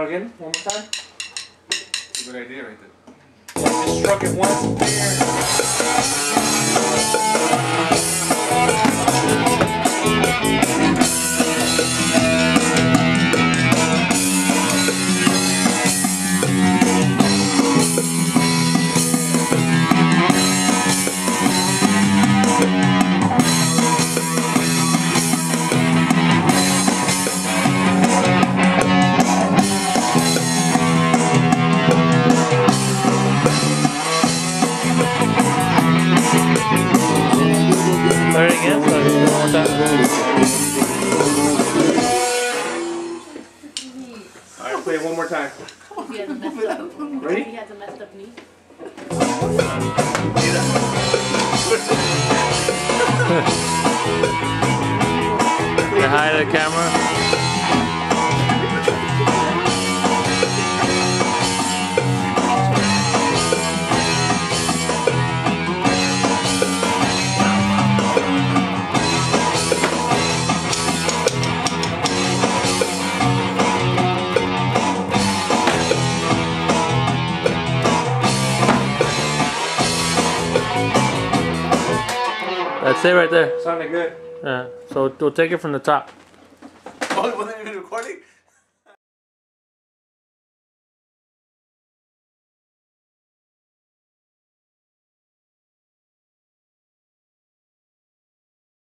out again, one more time. That's a good idea right there. Just struck it once. Start it again, so I can do it one more time. Alright, play it one more time. He has a messed up. Ready? He has a messed up knee. Say hi to the camera. That's it right there. Sounded good. Yeah. So we'll take it from the top. Oh, well,